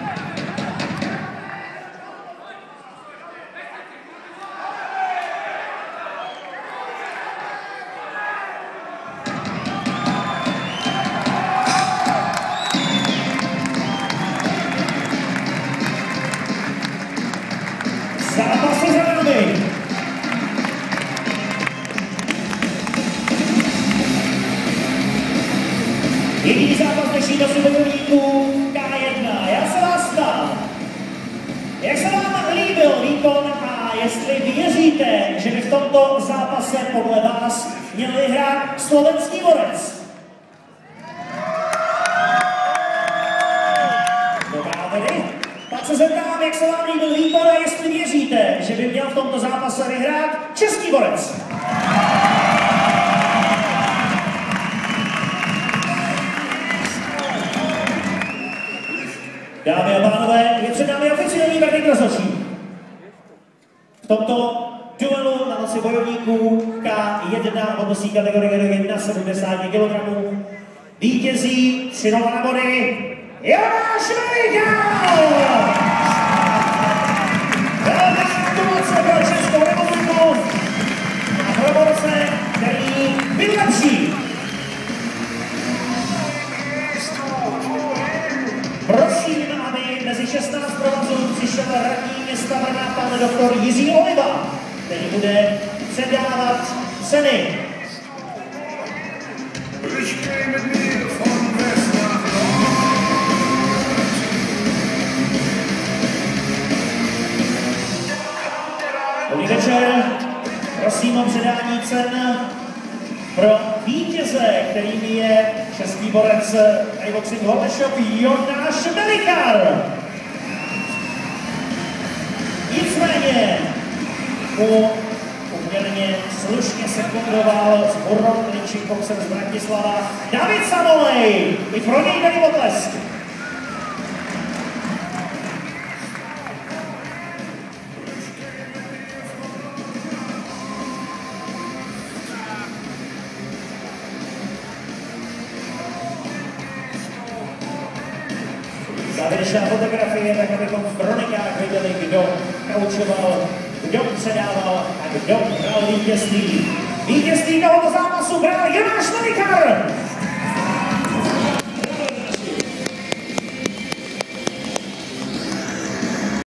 Zápas je za námi. Jediný zápas dnešního bojovníků K1. Já se vás ptám, jak se vám líbil výkon a jestli věříte, že by v tomto zápase podle vás měl vyhrát slovenský borec? Dobrá tedy. Tak se zeptám, jak se vám líbil výkon a jestli věříte, že by měl v tomto zápase vyhrát český borec. Dámy a pánové, je před námi oficiální verdikt rozhodčí. V tomto duelu na noci bojovníků K1 hodností kategorie 71 kg vítězí 3-0 na body Jonáš Velikal! Velká gratulace pro Českou republiku a pro borce, který byl lepší. Prosím, aby mezi 16 provazů přišel radní města Brna pan doktor Jiří Oliva, který bude předávat ceny. Dobrý večer, prosím o předání cen pro vítěze, kterým je český borec iBoxing Holešov Jonáš Velikal. Nicméně poměrně slušně se kondoval s World Kickboxem z Bratislava David Samolej. I pro něj tady potlesk. Závěrečná fotografie, tak abychom v kronikách viděli, kdo kaučoval, kdo předával a kdo hrál vítězství. Vítězství tohoto zápasu bral Jonáš Velikal!